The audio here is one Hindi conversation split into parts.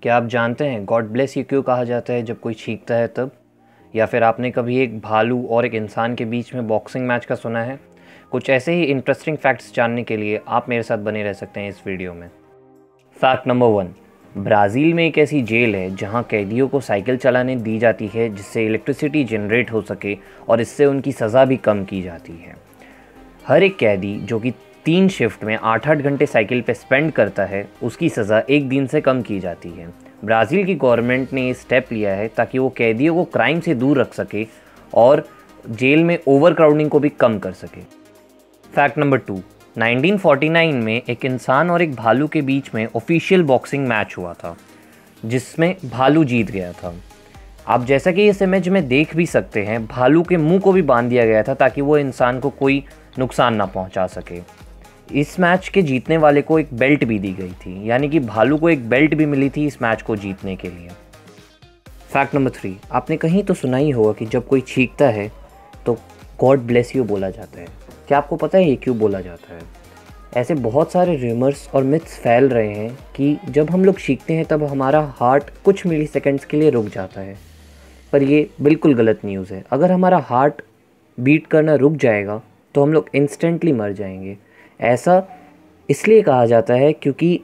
क्या आप जानते हैं गॉड ब्लेस यू क्यों कहा जाता है जब कोई छींकता है तब? या फिर आपने कभी एक भालू और एक इंसान के बीच में बॉक्सिंग मैच का सुना है? कुछ ऐसे ही इंटरेस्टिंग फैक्ट्स जानने के लिए आप मेरे साथ बने रह सकते हैं इस वीडियो में। फैक्ट नंबर 1, ब्राज़ील में एक ऐसी जेल है जहां कैदियों को साइकिल चलाने दी जाती है जिससे इलेक्ट्रिसिटी जनरेट हो सके और इससे उनकी सज़ा भी कम की जाती है। हर एक कैदी जो कि 3 शिफ्ट में 8-8 घंटे साइकिल पे स्पेंड करता है उसकी सज़ा 1 दिन से कम की जाती है। ब्राज़ील की गवर्नमेंट ने ये स्टेप लिया है ताकि वो कैदियों को क्राइम से दूर रख सके और जेल में ओवर क्राउडिंग को भी कम कर सके। फैक्ट नंबर 2, 1949 में एक इंसान और एक भालू के बीच में ऑफिशियल बॉक्सिंग मैच हुआ था जिसमें भालू जीत गया था। आप जैसा कि इस इमेज में देख भी सकते हैं, भालू के मुंह को भी बांध दिया गया था ताकि वो इंसान को कोई नुकसान ना पहुंचा सके। इस मैच के जीतने वाले को एक बेल्ट भी दी गई थी, यानी कि भालू को एक बेल्ट भी मिली थी इस मैच को जीतने के लिए। फैक्ट नंबर 3, आपने कहीं तो सुना ही होगा कि जब कोई छींकता है तो गॉड ब्लेस यू बोला जाता है। क्या आपको पता है ये क्यों बोला जाता है? ऐसे बहुत सारे रूमर्स और मिथ्स फैल रहे हैं कि जब हम लोग छींकते हैं तब हमारा हार्ट कुछ मिली सेकेंड्स के लिए रुक जाता है, पर ये बिल्कुल गलत न्यूज़ है। अगर हमारा हार्ट बीट करना रुक जाएगा तो हम लोग इंस्टेंटली मर जाएंगे। ऐसा इसलिए कहा जाता है क्योंकि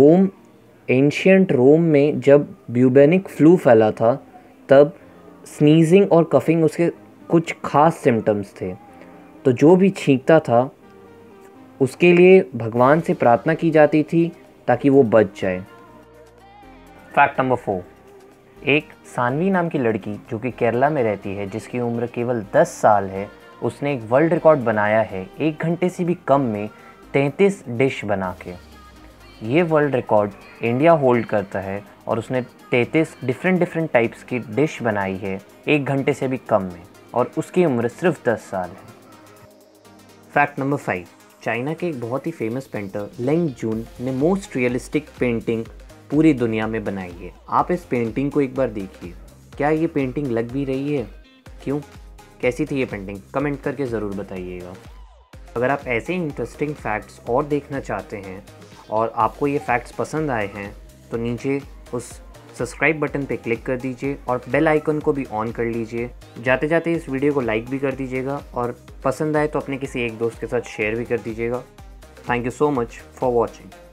एंशियंट रोम में जब ब्यूबेनिक फ्लू फैला था तब स्नीजिंग और कफिंग उसके कुछ खास सिम्टम्स थे, तो जो भी छींकता था उसके लिए भगवान से प्रार्थना की जाती थी ताकि वो बच जाए। फैक्ट नंबर 4, एक सानवी नाम की लड़की जो कि केरला में रहती है जिसकी उम्र केवल 10 साल है, उसने एक वर्ल्ड रिकॉर्ड बनाया है 1 घंटे से भी कम में 33 डिश बना के। ये वर्ल्ड रिकॉर्ड इंडिया होल्ड करता है और उसने 33 डिफरेंट टाइप्स की डिश बनाई है 1 घंटे से भी कम में, और उसकी उम्र सिर्फ 10 साल है। फैक्ट नंबर 5, चाइना के एक बहुत ही फेमस पेंटर लेंग जून ने मोस्ट रियलिस्टिक पेंटिंग पूरी दुनिया में बनाई है। आप इस पेंटिंग को एक बार देखिए। क्या ये पेंटिंग लग भी रही है? क्यों? कैसी थी ये पेंटिंग? कमेंट करके ज़रूर बताइएगा। अगर आप ऐसे इंटरेस्टिंग फैक्ट्स और देखना चाहते हैं और आपको ये फैक्ट्स पसंद आए हैं तो नीचे उस सब्सक्राइब बटन पे क्लिक कर दीजिए और बेल आइकन को भी ऑन कर लीजिए। जाते जाते इस वीडियो को लाइक भी कर दीजिएगा और पसंद आए तो अपने किसी एक दोस्त के साथ शेयर भी कर दीजिएगा। Thank you so much for watching.